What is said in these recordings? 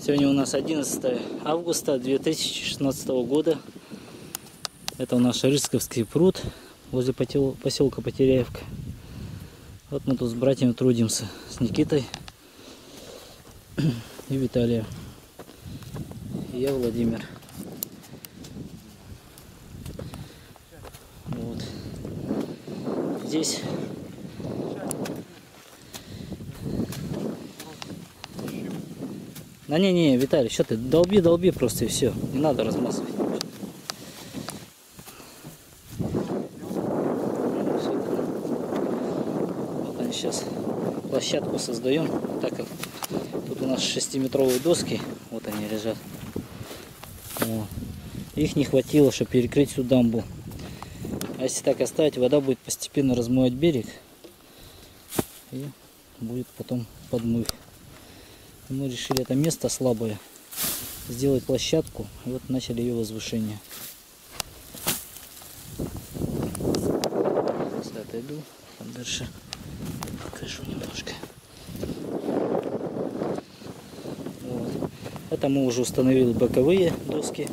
Сегодня у нас 11 августа 2016 года. Это у нас Шарышковский пруд возле поселка Потеряевка. Вот мы тут с братьями трудимся, с Никитой и Виталием. И я Владимир. Вот. Здесь да не, Виталий, что ты, долби просто и все, не надо размазывать. Вот они сейчас площадку создаем, так как тут у нас 6-метровые доски, вот они лежат. Вот. Их не хватило, чтобы перекрыть всю дамбу. А если так оставить, вода будет постепенно размывать берег и будет потом подмыв. Мы решили это место слабое сделать площадку, и вот начали ее возвышение. Сейчас отойду, там дальше покажу немножко. Вот. Это мы уже установили боковые доски.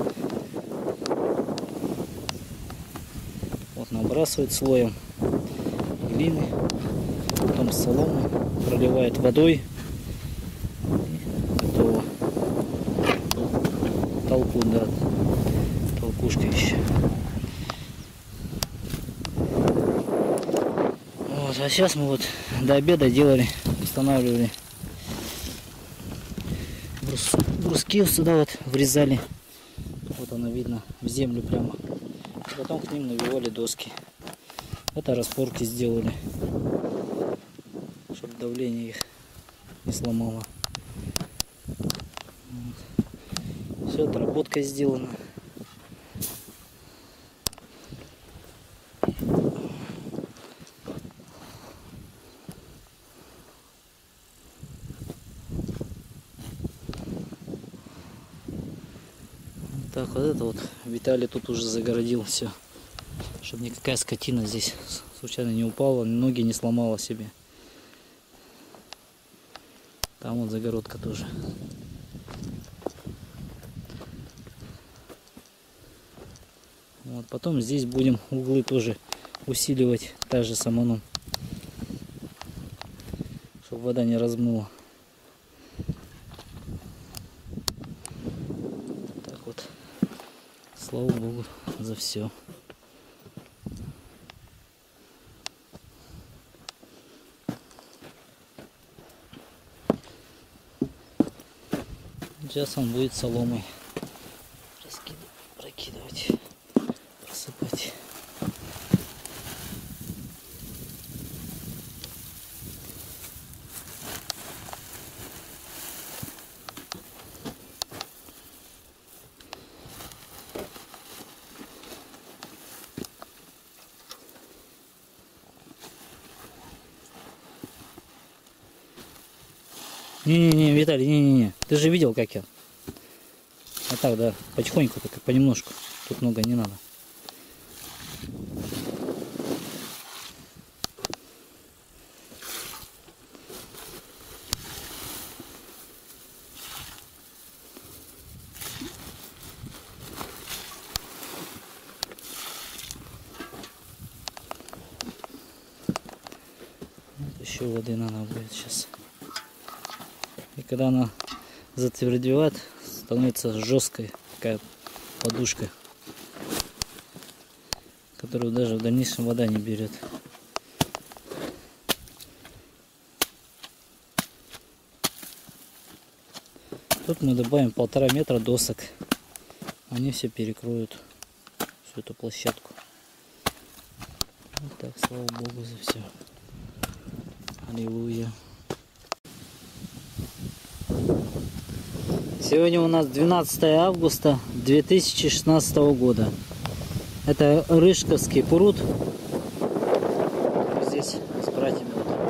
Вот набрасывает слоем глины, потом соломы, проливает водой. Толку, да, толкушка еще. Вот, а сейчас мы вот до обеда делали, устанавливали бруски сюда вот врезали. Вот оно видно в землю прямо. И потом к ним навивали доски. Это распорки сделали, чтобы давление их не сломало. Все, отработка сделана. Так, вот это вот Виталий тут уже загородил все, чтобы никакая скотина здесь случайно не упала, ноги не сломала себе. Там вот загородка тоже. Вот, потом здесь будем углы тоже усиливать, та же саманом, чтобы вода не размыла. Так вот, слава Богу за все. Сейчас он будет соломой прокидывать. Просыпать. Не, Виталий, не. Ты же видел, как я. А так, да, потихоньку, только понемножку. Тут много не надо. Вот еще воды надо будет сейчас. И когда она затвердевает, становится жесткой такая подушка, которую даже в дальнейшем вода не берет. Тут мы добавим 1,5 метра досок. Они все перекроют всю эту площадку. Вот так, слава Богу за все. Аллилуйя. Сегодня у нас 12 августа 2016 года. Это Рыжковский пруд. Здесь с братьями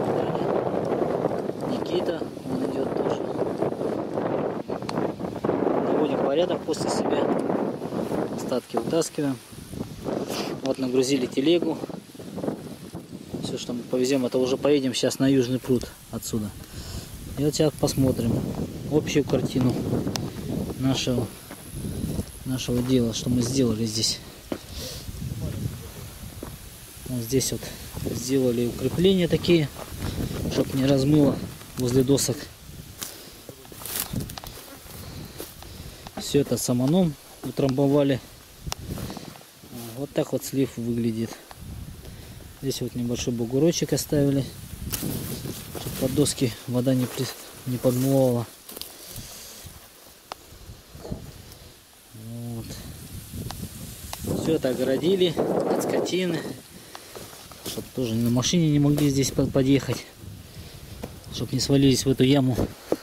вот Никита, он идет тоже. Наводим порядок после себя. Остатки вытаскиваем. Вот нагрузили телегу. Все, что мы повезем, это уже поедем сейчас на Южный пруд отсюда. И вот сейчас посмотрим. общую картину нашего дела, что мы сделали здесь. Вот здесь вот сделали укрепления такие, чтобы не размыло возле досок. Все это саманом утрамбовали. Вот так вот слив выглядит. Здесь вот небольшой бугорочек оставили, чтобы под доски вода не подмывала. Вот. Все это огородили от скотины, чтобы тоже на машине не могли здесь подъехать, чтобы не свалились в эту яму.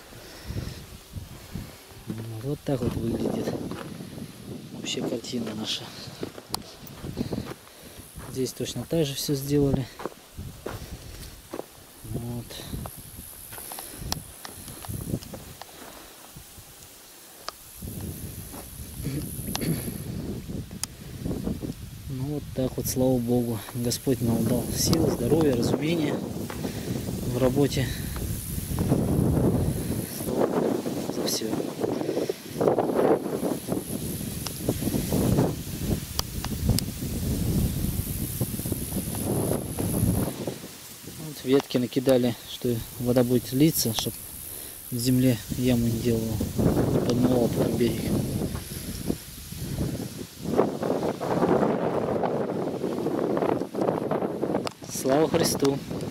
Вот так вот выглядит вообще картина наша. Здесь точно так же все сделали. Вот. Ну вот так вот, слава Богу, Господь нам дал силы, здоровья, разумения в работе. Слава Богу за все. Ветки накидали, что вода будет литься, чтобы в земле яму не делала, подмывала потом берег. Слава Христу!